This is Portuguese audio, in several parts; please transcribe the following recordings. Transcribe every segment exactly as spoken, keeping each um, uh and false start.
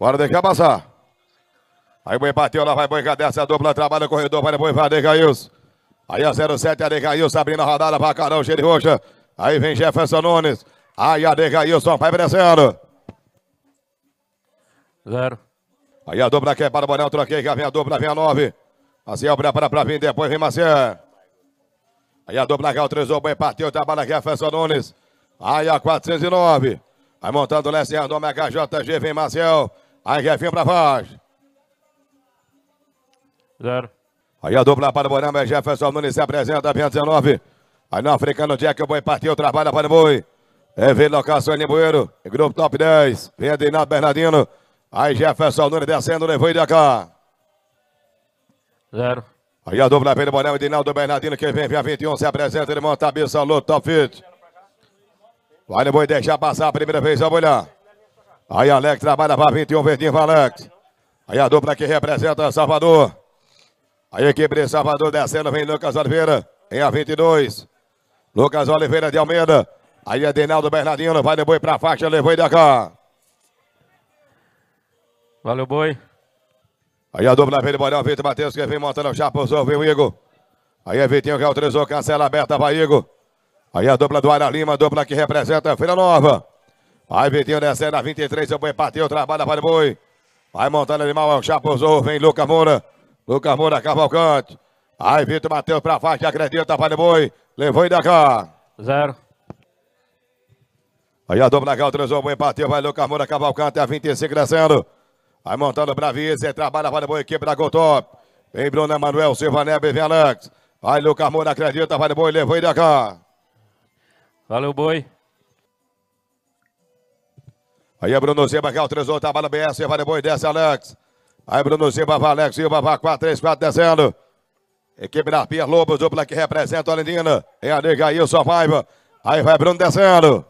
Bora deixar passar. Aí o boi bateu, lá vai boi, cadê essa dupla? Trabalha o corredor, vai boi, vai Decailson. Aí a zero sete, a Decailson abrindo a rodada pra carão, cheio de roxa. Aí vem Jefferson Nunes. Aí a Decailson vai crescendo. Zero. Aí a dupla quer para o Bonel, troquei, já vem a dupla, vem a nove. Maciel prepara pra vir, depois vem Maciel. Aí a dupla que autorizou o boi, bateu, trabalha Jefferson Nunes. Aí a quatrocentos e nove. Aí montando o Leste Random, H J G, vem Maciel. Aí já vem pra baixo. Zero. Aí a dupla para o Bonel, é Jefferson Nunes se apresenta, vem a dezenove. Aí no africano Jack, o boi partiu, trabalha para o boi. É vem locação em Bueiro, grupo top dez. Vem Adinaldo Bernardino. Aí Jefferson Nunes descendo, levou e de cá. Zero. Aí a dupla vem do Bonel, Adinaldo Bernardino, que vem, vem a vinte e um, se apresenta, ele monta a bicha, luta, top fit. Vai no boi deixar passar a primeira vez, vamos olhar. Aí Alex trabalha para vinte e um, verdinho para Alex. Aí a dupla que representa Salvador. Aí a equipe de Salvador descendo, vem Lucas Oliveira, em a vinte e dois. Lucas Oliveira de Almeida. Aí Adinaldo Bernardino, vai no boi pra faixa, levou e de cá. Valeu, boi. Aí a dupla vem do Bonel, Vitor Matheus, que vem montando o chapuzão, vem o Igor. Aí é Vitinho que autorizou, cancela aberta, vai Igor. Aí a dupla do Ara Lima, dupla que representa a Feira Nova. Aí Vitinho descendo a vinte e três, o boi bateu, trabalha para o boi. Vai montando animal, o chapuzão, vem Lucas Moura. Lucas Moura, Cavalcante. Aí Vitor Matheus pra faixa, acredita, para o boi. Levou e de cá. Zero. Aí a dupla que autorizou, o boi bateu, vai Lucas Moura, Cavalcante, a vinte e cinco descendo. Aí montando o Bravice, trabalha para o boi, equipe da Gotop. Vem Bruno Emanuel, Silva Neves, vem Alex. Vai Lucas Moura, acredita, vai o boi, levou e de cá. Valeu, boi. Aí é Bruno Silva que autorizou, trabalha B S, vai o boi, desce Alex. Aí Bruno Silva, vai Alex, Silva, vai quatro, três, quatro, descendo. Equipe da Pia Lobos, dupla que representa a Olindina. Em a Decailson, Paiva. Aí vai Bruno descendo.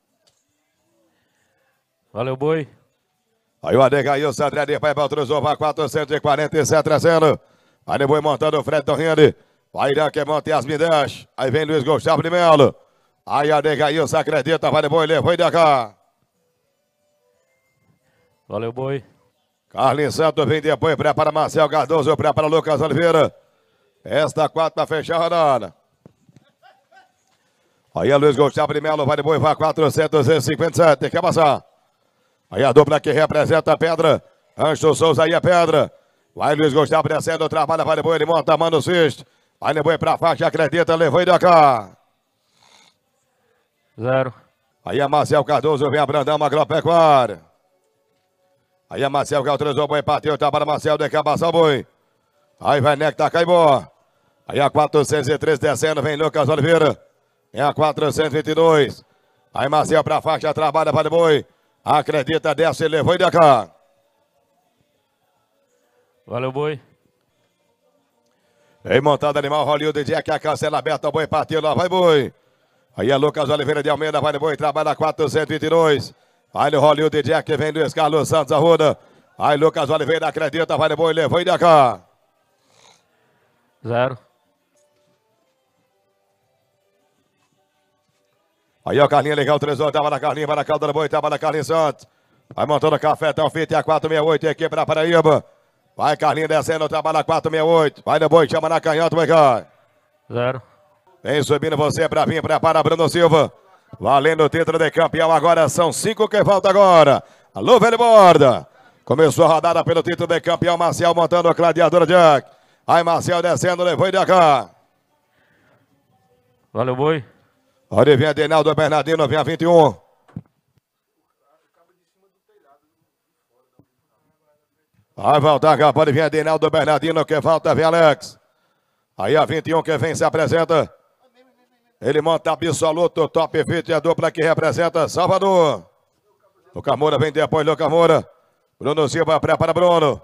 Valeu, boi. Aí o Adegailson, André de Paiva autorizou, vai quatrocentos e quarenta e sete descendo. Aí o boi montando o Fred Torrinde. Vai Irã que monta Yasmin Dash. Aí vem Luiz Gustavo de Melo. Aí a Adegailson acredita, vai o boi, levou e de cá. Valeu, boi. Carlinhos Santos vem depois, prepara Marcel Cardoso, prepara Lucas Oliveira. Esta quatro para fechar a rodada. Aí a Luiz Gustavo de Melo, vai de boi, vai quatrocentos e cinquenta e sete, quer passar. Aí a dupla que representa a Pedra. Ancho Souza aí a Pedra. Vai Luiz Gustavo descendo, trabalha, vai de boi, ele monta, manda o cisto. Vai de boi pra faixa, acredita, levou e de cá. Zero. Aí a Marcel Cardoso vem a Brandão, Agropecuária. Aí a Marcel que autorizou o boi, bateu, trabalha Marcel, de cá passar o boi. Aí vai Nectar Caibó. Aí a quatrocentos e três descendo, vem Lucas Oliveira. É a quatrocentos e vinte e dois. Aí Marcel pra faixa, trabalha, vai de boi. Acredita, desce, levou e de cá. Valeu, boi. Em montada animal, Hollywood Jack, a cancela aberta, o boi partiu, lá vai boi. Aí é Lucas Oliveira de Almeida, vai de boi, trabalha quatrocentos e vinte e dois. Aí no Hollywood Jack, vem Luiz Carlos Santos Arruda. Aí Lucas Oliveira acredita, vai de boi, levou e de cá. Zero. Aí ó, Carlinhos legal, três horas, tava na Carlinhos, vai na calda do boi, tava na Carlinhos Santos. Vai montando o cafetão, fita, a quatrocentos e sessenta e oito, equipe da Paraíba. Vai Carlinhos descendo, trabalha quatrocentos e sessenta e oito. Vai no boi, chama na canhota, vai cá. Zero. Vem subindo você pra vir, prepara Bruno Silva. Valendo o título de campeão agora, são cinco que falta agora. Alô, velho borda. Começou a rodada pelo título de campeão, Marcial montando a Gladiadora Jack. Aí Marcial descendo, levou e de cá. Valeu, boi. Olha, vem Adinaldo Bernardino, vem a vinte e um. Vai voltar cá, pode vir Adinaldo Bernardino, que falta, vem Alex. Aí a vinte e um que vem se apresenta. Ele monta absoluto, top fit, a dupla que representa Salvador. Lucas Moura vem depois, Lucas Moura. Bruno Silva, prepara Bruno.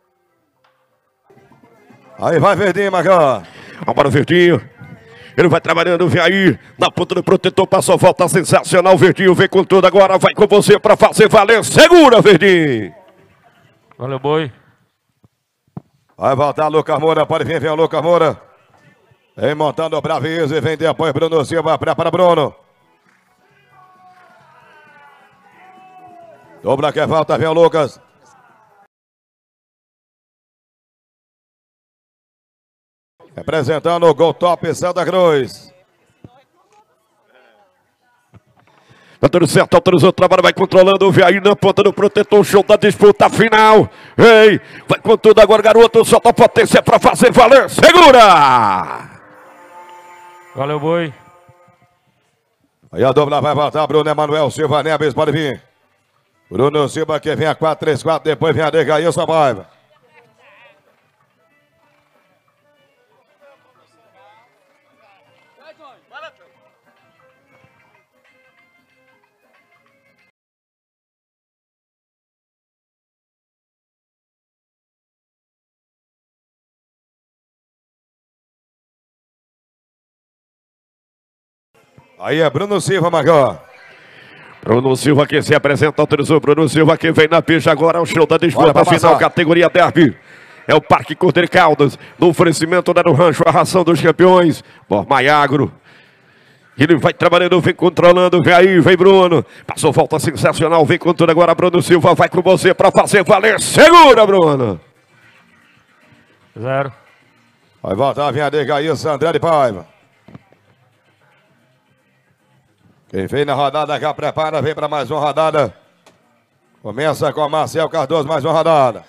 Aí vai Verdinho, Magão. Vamos para o Verdinho. Ele vai trabalhando, vem aí. Na ponta do protetor, passou volta sensacional. Verdinho vem com tudo agora, vai com você para fazer valer. Segura, Verdinho. Valeu, boi. Vai voltar Lucas Moura, pode vir, vem o Lucas Moura. Vem montando o Bravize, vem depois Bruno Silva, prepara Bruno. Dobra que falta, vem o Lucas. Representando o Gol Top Santa Cruz. Tá tudo certo, autorizou o trabalho, vai controlando o Viaí na ponta do protetor, show da disputa final. Ei, vai com tudo agora, garoto, solta a potência pra fazer valer, segura! Valeu, boi. Aí a dupla vai voltar, Bruno Emanuel Silva Neves, pode vir. Bruno Silva que vem a quatro três quatro, depois vem a Degailson Paiva. Aí é Bruno Silva, Marcão. Bruno Silva que se apresenta, autorizou Bruno Silva que vem na pista agora, o show da disputa final, categoria derby. É o Parque Cordeiro Caldas, no oferecimento da do Rancho, a ração dos campeões, por Maiagro. Ele vai trabalhando, vem controlando, vem aí, vem Bruno. Passou volta sensacional, vem com tudo agora, Bruno Silva vai com você para fazer valer. Segura, Bruno! Zero. Vai voltar, vem a Degailson André de Paiva. Quem vem na rodada já prepara, vem para mais uma rodada. Começa com Marcel Cardoso, mais uma rodada.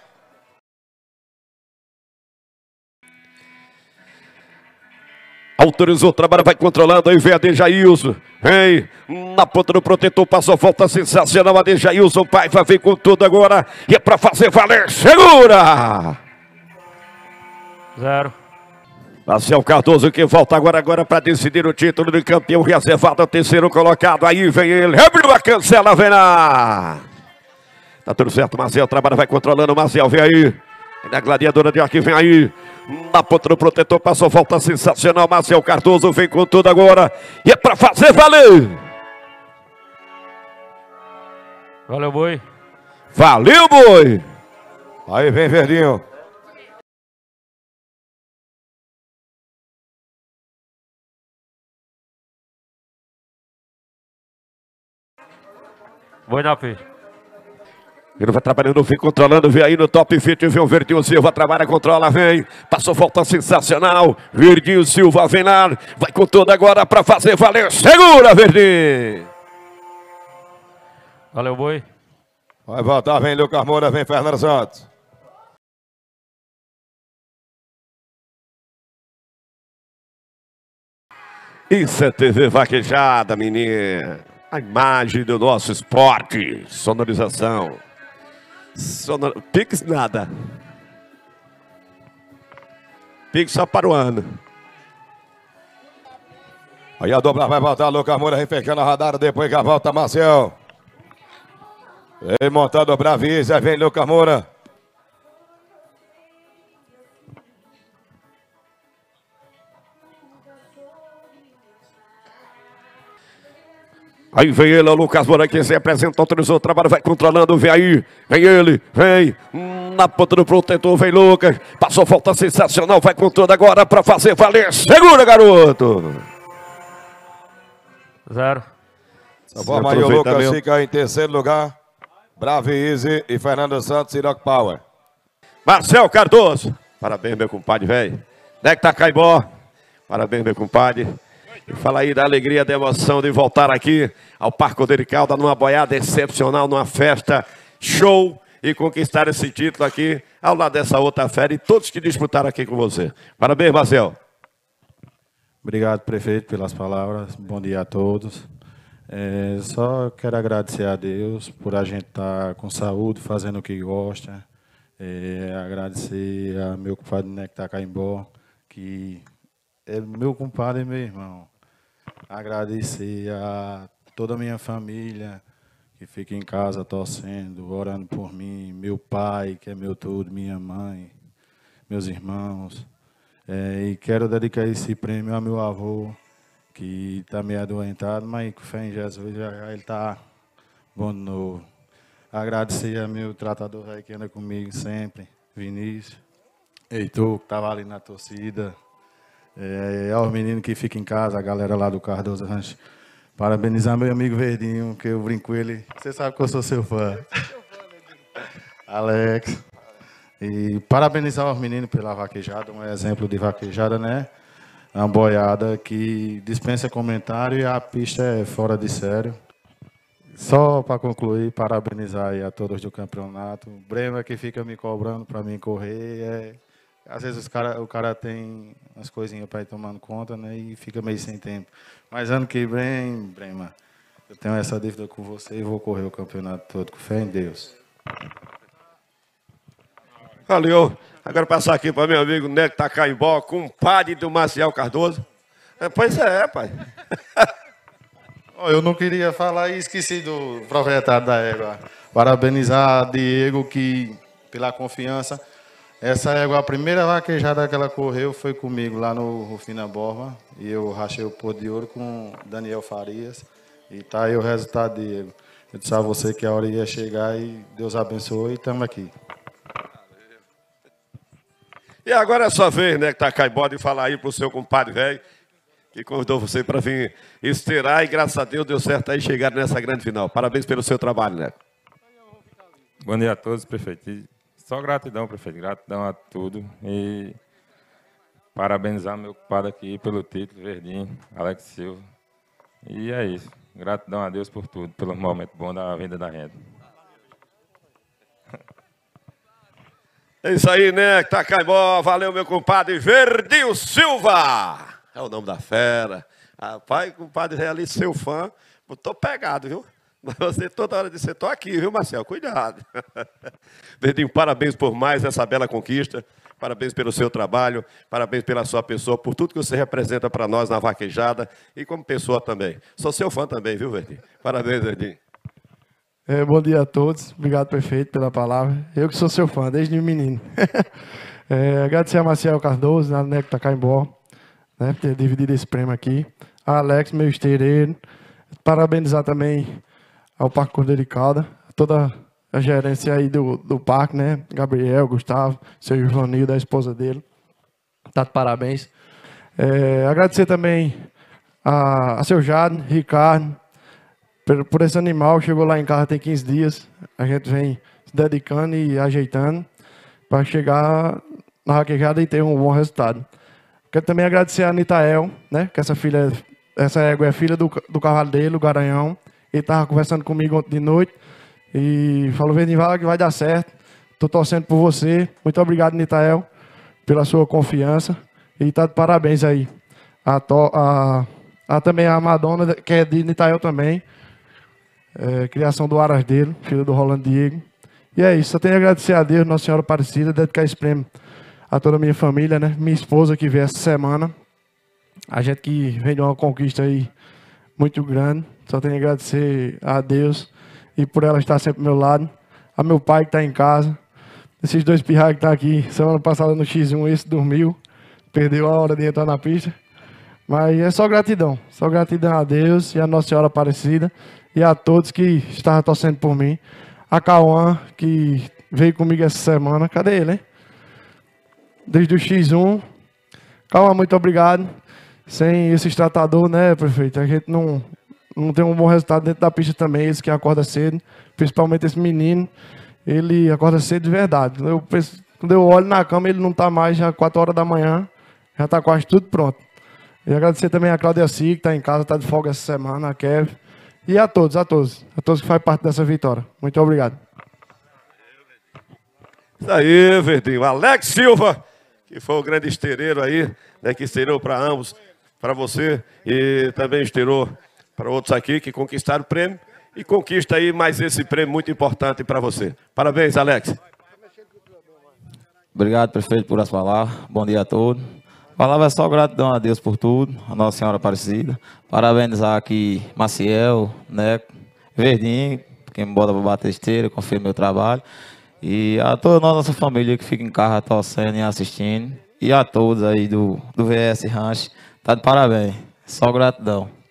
Autorizou o trabalho, vai controlando, aí vem a Dejailson. Vem na ponta do protetor, passou volta sensacional. A Dejailson Paiva vem com tudo agora. E é para fazer valer, segura! Zero. Marcel Cardoso que volta agora, agora para decidir o título de campeão reservado ao terceiro colocado. Aí vem ele, abriu a cancela, vem lá. Tá tudo certo, Marcel trabalha, vai controlando, Marcel, vem aí. Na gladiadora de arco, vem aí. Na ponta do protetor, passou volta sensacional. Marcel Cardoso vem com tudo agora. E é para fazer valer. Valeu, boi. Valeu, boi. Aí vem Verdinho. Boi na pista. Ele vai trabalhando, vem controlando, vem aí no top fit, vem o Verdinho Silva, trabalha, controla, vem. Passou volta sensacional. Verdinho Silva vem lá, vai com tudo agora para fazer valer. Segura, Verdinho. Valeu, boi. Vai voltar, vem Lucas Moura, vem Fernando Santos. Isso é T V Vaquejada, menina. A imagem do nosso esporte. Sonorização. Sonor... Pix nada. Pix só para o ano. Aí a dobra vai voltar, Lucas Moura vem fechando a rodada, depois que a volta Marcel. Vem montando o Bravisa, vem Lucas Moura. Aí vem ele, o Lucas Moura, que se apresenta, autorizou o trabalho, vai controlando, vem aí, vem ele, vem, na ponta do protetor, vem Lucas, passou volta sensacional, vai com tudo agora para fazer valer, segura, garoto! Zero. Dessa forma aí o Lucas fica em terceiro lugar, Bravo Easy e Fernando Santos e Rock Power. Marcel Cardoso, parabéns, meu compadre, velho. Nectar Caibó, parabéns, meu compadre. E fala aí da alegria, da emoção de voltar aqui ao Parque Cordeiro Caldas, numa boiada excepcional, numa festa show e conquistar esse título aqui ao lado dessa outra fera e todos que disputaram aqui com você. Parabéns, Marcel. Obrigado, prefeito, pelas palavras. Bom dia a todos. É, só quero agradecer a Deus por a gente estar com saúde, fazendo o que gosta. É, agradecer a meu compadre Nectar Caimbó, que é meu compadre e meu irmão. Agradecer a toda a minha família que fica em casa torcendo, orando por mim, meu pai, que é meu tudo, minha mãe, meus irmãos. É, e quero dedicar esse prêmio ao meu avô, que está meio adoentado, mas com fé em Jesus já, já ele está bom de novo. Agradecer a meu tratador aí que anda comigo sempre, Vinícius, Heitor, que estava ali na torcida. É, aos meninos que ficam em casa, a galera lá do Cardoso Rancho. Parabenizar meu amigo Verdinho, que eu brinco com ele. Você sabe que eu sou seu fã. Alex. E parabenizar os meninos pela vaquejada, um exemplo de vaquejada, né? Uma boiada que dispensa comentário e a pista é fora de sério. Só para concluir, parabenizar aí a todos do campeonato. O Brema que fica me cobrando para mim correr. É... Às vezes os cara, o cara tem umas coisinhas para ir tomando conta, né? E fica meio sem tempo. Mas ano que vem, Brema, eu tenho essa dívida com você e vou correr o campeonato todo, com fé em Deus. Valeu. Agora passar aqui para meu amigo Neco Tacaimbó, compadre do Maciel Cardoso. É, pois é, pai. Oh, eu não queria falar e esqueci do proprietário da égua. Parabenizar Diego que, pela confiança. Essa égua, a primeira vaquejada que ela correu foi comigo lá no Rufina Borba. E eu rachei o pôr de ouro com Daniel Farias. E tá aí o resultado, Diego. Eu disse a você que a hora ia chegar e Deus abençoe e estamos aqui. E agora é sua vez, né, que tá Caimbó, de falar aí pro seu compadre velho, que convidou você para vir esteirar e graças a Deus deu certo aí chegar nessa grande final. Parabéns pelo seu trabalho, né? Bom dia a todos, prefeito. E só gratidão, prefeito. Gratidão a tudo. E parabenizar meu compadre aqui pelo título, Verdinho, Alex Silva. E é isso. Gratidão a Deus por tudo, pelo momento bom da venda da renda. É isso aí, né? Tacaimbó, valeu, meu compadre Verdinho Silva. É o nome da fera. Rapaz, compadre é ali, seu fã. Eu tô pegado, viu? Mas você toda hora disse, tô aqui, viu, Marcel? Cuidado. Verdinho, parabéns por mais essa bela conquista. Parabéns pelo seu trabalho. Parabéns pela sua pessoa, por tudo que você representa para nós na vaquejada e como pessoa também. Sou seu fã também, viu, Verdinho? Parabéns, Verdinho. É, bom dia a todos. Obrigado, prefeito, pela palavra. Eu que sou seu fã, desde menino. é, agradecer a Maciel Cardoso, a Neco Tacaimbó, né, por ter dividido esse prêmio aqui. A Alex, meu esteireiro. Parabenizar também ao Parque Cordeiro de Calda, toda a gerência aí do, do parque, né? Gabriel, Gustavo, seu Ivanildo, a esposa dele. Tá de parabéns. É, agradecer também a, a seu Jado, Ricardo, Por, por esse animal, chegou lá em casa tem quinze dias. A gente vem se dedicando e ajeitando para chegar na vaquejada e ter um bom resultado. Quero também agradecer a Nitael, né? Que essa filha, essa égua é filha do, do cavalo dele, o Garanhão. Ele estava conversando comigo ontem de noite e falou, Verdinho, que vai dar certo. Estou torcendo por você. Muito obrigado, Nitael, pela sua confiança. E tá de parabéns aí. A, to, a, a também a Madonna, que é de Nitael também. É, criação do Aras dele, filho do Rolando Diego. E é isso, só tenho a agradecer a Deus, Nossa Senhora Aparecida, dedicar esse prêmio a toda a minha família, né? Minha esposa que veio essa semana. A gente que vem de uma conquista aí muito grande. Só tenho a agradecer a Deus e por ela estar sempre ao meu lado. A meu pai que está em casa. Esses dois pirraios que estão aqui, semana passada no X um, esse dormiu. Perdeu a hora de entrar na pista. Mas é só gratidão. Só gratidão a Deus e a Nossa Senhora Aparecida. E a todos que estavam torcendo por mim. A Cauã, que veio comigo essa semana. Cadê ele, hein? Desde o X um. Cauã, muito obrigado. Sem esse tratador, né, prefeito? A gente não, não tem um bom resultado dentro da pista também. Esse que acorda cedo. Principalmente esse menino. Ele acorda cedo de verdade. Eu penso, quando eu olho na cama, ele não está mais já quatro horas da manhã. Já está quase tudo pronto. E agradecer também a Cláudia Si, que está em casa, está de folga essa semana. A Kev. E a todos, a todos, a todos que fazem parte dessa vitória. Muito obrigado. Isso aí, Verdinho. Alex Silva, que foi o grande esteireiro aí, né, que esteirou para ambos, para você, e também esteirou para outros aqui que conquistaram o prêmio, e conquista aí mais esse prêmio muito importante para você. Parabéns, Alex. Obrigado, prefeito, por as palavras. Bom dia a todos. A palavra é só gratidão a Deus por tudo, a Nossa Senhora Aparecida. Parabenizar aqui Maciel, Neco, Verdinho, quem me bota para bater esteira, confia no meu trabalho. E a toda a nossa família que fica em casa torcendo e assistindo. E a todos aí do, do V S Ranch. Tá de parabéns. Só gratidão.